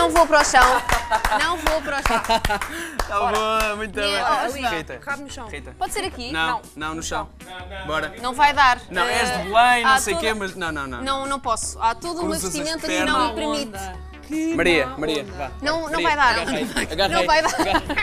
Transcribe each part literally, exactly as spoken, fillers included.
Não vou para o chão. Não vou para o chão. Tá bom, muito bem. Ali. Rita. Cabe no chão. Rita. Pode ser aqui? Não, não, no chão. Bora. Não vai dar. Não, Eh, és de Belém, não há sei o toda- quê, mas não, não, não. Não, não posso. Há toda uma Cruzas as vestimenta que não me pernas. permite. Maria, Maria, vá. Não, não Maria, vai dar. agarrei, Não agarrei, vai dar.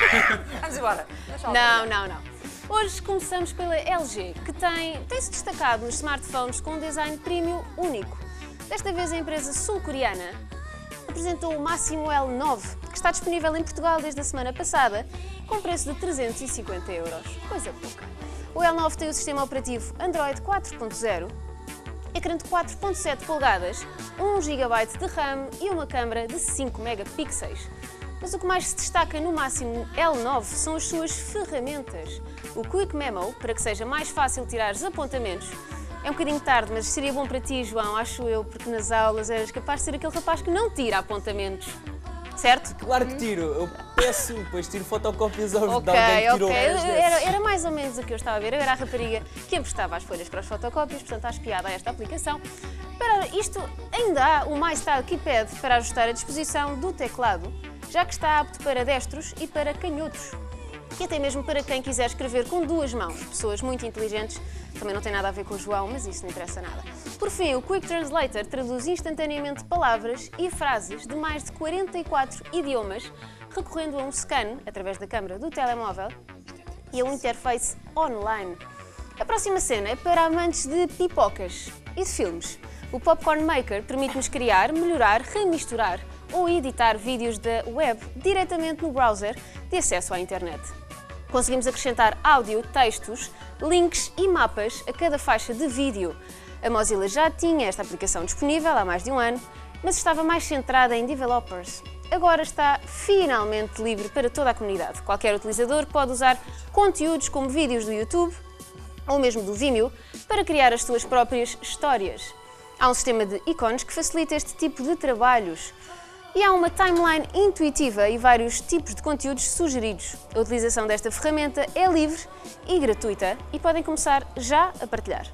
Vamos embora. Deixa Não, não, não. Hoje começamos pela L G, que tem, tem-se destacado nos smartphones com um design premium único. Desta vez a empresa sul-coreana apresentou o Máximo L nove, que está disponível em Portugal desde a semana passada, com preço de trezentos e cinquenta euros. Coisa pouca. O L nove tem o sistema operativo Android quatro ponto zero, ecrã de quatro ponto sete polegadas, um gigabyte de RAM e uma câmara de cinco megapixels. Mas o que mais se destaca no Máximo L nove são as suas ferramentas. O Quick Memo, para que seja mais fácil tirar os apontamentos. É um bocadinho tarde, mas seria bom para ti, João, acho eu, porque nas aulas eras capaz de ser aquele rapaz que não tira apontamentos. Certo? Claro que tiro, eu peço, depois tiro fotocópias aos Ok, de alguém que tirou. ok. várias vezes. Era, era mais ou menos o que eu estava a ver. Eu era a rapariga que emprestava as folhas para as fotocópias, portanto, acho piada a esta aplicação. Para isto, ainda há o MyStyle Keypad para ajustar a disposição do teclado, já que está apto para destros e para canhotos. E até mesmo para quem quiser escrever com duas mãos. Pessoas muito inteligentes, também não tem nada a ver com o João, mas isso não interessa nada. Por fim, o Quick Translator traduz instantaneamente palavras e frases de mais de quarenta e quatro idiomas, recorrendo a um scan através da câmara do telemóvel e a um interface online. A próxima cena é para amantes de pipocas e de filmes. O Popcorn Maker permite-nos criar, melhorar, remisturar ou editar vídeos da web diretamente no browser de acesso à internet. Conseguimos acrescentar áudio, textos, links e mapas a cada faixa de vídeo. A Mozilla já tinha esta aplicação disponível há mais de um ano, mas estava mais centrada em developers. Agora está finalmente livre para toda a comunidade. Qualquer utilizador pode usar conteúdos como vídeos do YouTube ou mesmo do Vimeo para criar as suas próprias histórias. Há um sistema de ícones que facilita este tipo de trabalhos. E há uma timeline intuitiva e vários tipos de conteúdos sugeridos. A utilização desta ferramenta é livre e gratuita e podem começar já a partilhar.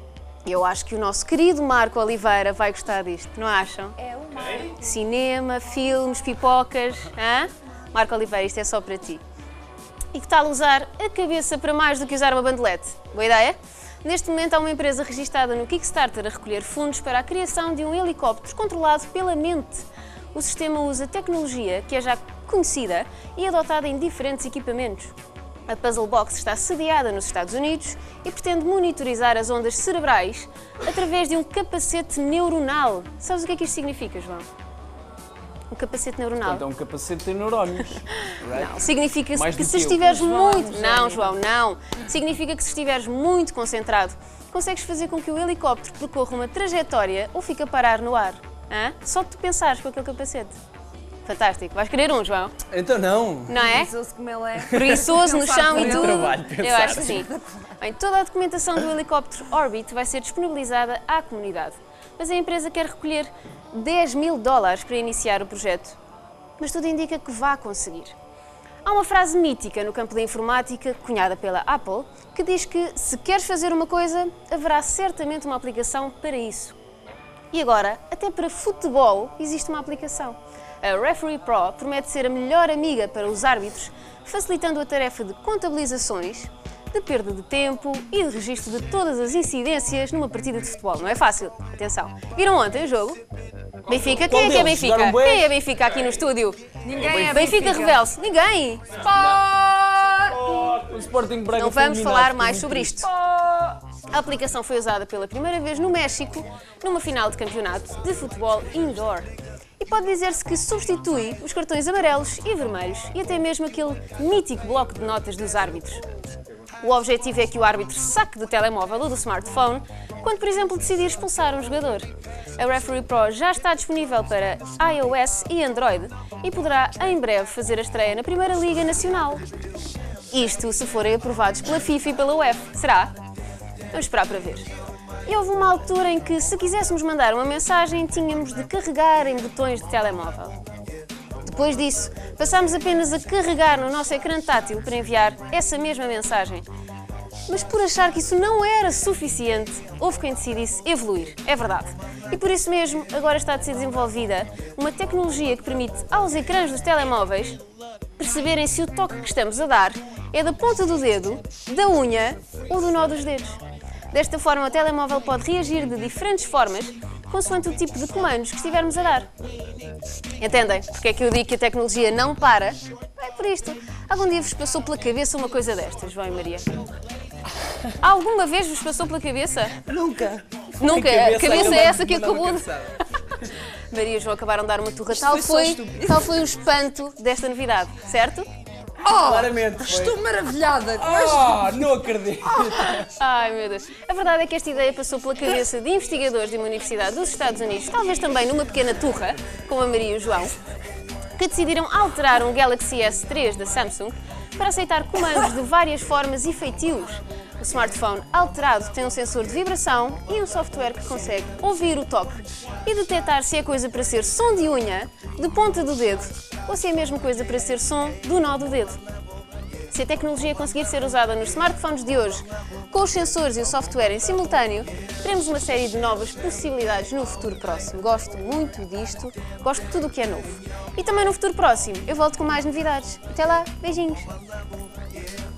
Eu acho que o nosso querido Marco Oliveira vai gostar disto, não acham? É o Marco. Cinema, filmes, pipocas, hã? Marco Oliveira, isto é só para ti. E que tal usar a cabeça para mais do que usar uma bandelete? Boa ideia? Neste momento há uma empresa registada no Kickstarter a recolher fundos para a criação de um helicóptero controlado pela mente. O sistema usa tecnologia que é já conhecida e adotada em diferentes equipamentos. A Puzzle Box está sediada nos Estados Unidos e pretende monitorizar as ondas cerebrais através de um capacete neuronal. Sabes o que é que isto significa, João? Um capacete neuronal. Então, um capacete tem neurónios. Right? Não, significa Mais que do se que eu. estiveres João é um muito... Não, João, não. Significa que se estiveres muito concentrado, consegues fazer com que o helicóptero percorra uma trajetória ou fique a parar no ar. Hã? Só de tu pensares com aquele capacete. Fantástico. Vais querer um, João? Então não. Não é? Preguiçoso como ele é. Preguiçoso no Não sabe chão e fazer tudo. trabalho, Eu pensar. acho que sim. Bem, toda a documentação do helicóptero Orbit vai ser disponibilizada à comunidade. Mas a empresa quer recolher dez mil dólares para iniciar o projeto. Mas tudo indica que vai conseguir. Há uma frase mítica no campo da informática, cunhada pela Apple, que diz que se queres fazer uma coisa, haverá certamente uma aplicação para isso. E agora, até para futebol, existe uma aplicação. A Referee Pro promete ser a melhor amiga para os árbitros, facilitando a tarefa de contabilizações, de perda de tempo e de registro de todas as incidências numa partida de futebol. Não é fácil, atenção. Viram ontem o jogo? Benfica, quem é que é deles? Benfica? Jogaram bué? Quem é Benfica aqui no estúdio? Ninguém é Benfica, Benfica. revele-se. Ninguém! O Sporting Braga Não vamos foi falar eliminado, mais fiquei sobre muito isto. A aplicação foi usada pela primeira vez no México, numa final de campeonato de futebol indoor. E pode dizer-se que substitui os cartões amarelos e vermelhos e até mesmo aquele mítico bloco de notas dos árbitros. O objetivo é que o árbitro saque do telemóvel ou do smartphone quando, por exemplo, decidir expulsar um jogador. A Referee Pro já está disponível para iOS e Android e poderá, em breve, fazer a estreia na Primeira Liga Nacional. Isto se forem aprovados pela FIFA e pela UEFA. Será? Vamos esperar para ver. E houve uma altura em que, se quiséssemos mandar uma mensagem, tínhamos de carregar em botões de telemóvel. Depois disso, passámos apenas a carregar no nosso ecrã tátil para enviar essa mesma mensagem. Mas por achar que isso não era suficiente, houve quem decidisse evoluir. É verdade. E por isso mesmo, agora está a ser desenvolvida uma tecnologia que permite aos ecrãs dos telemóveis perceberem se o toque que estamos a dar é da ponta do dedo, da unha ou do nó dos dedos. Desta forma, o telemóvel pode reagir de diferentes formas, consoante o tipo de comandos que estivermos a dar. Entendem? Porque é que eu digo que a tecnologia não para? É por isto. Algum dia vos passou pela cabeça uma coisa destas, João e Maria? Alguma vez vos passou pela cabeça? Nunca. Nunca. A A cabeça cabeça ainda é essa que Mandava acabou de... cabeçada. Maria e João acabaram de dar uma turra. Tal foi só foi, estúpido. tal foi o espanto desta novidade, certo? Oh, Claramente foi. estou maravilhada com este... Ah, não acredito. Ai, meu Deus. A verdade é que esta ideia passou pela cabeça de investigadores de uma universidade dos Estados Unidos, talvez também numa pequena turra, como a Maria e o João, que decidiram alterar um Galaxy S três da Samsung para aceitar comandos de várias formas e feitios. O smartphone alterado tem um sensor de vibração e um software que consegue ouvir o toque e detectar se é coisa para ser som de unha, de ponta do dedo, ou se é mesmo coisa para ser som do nó do dedo. Se a tecnologia conseguir ser usada nos smartphones de hoje, com os sensores e o software em simultâneo, teremos uma série de novas possibilidades no futuro próximo. Gosto muito disto, gosto de tudo o que é novo. E também no futuro próximo eu volto com mais novidades. Até lá, beijinhos!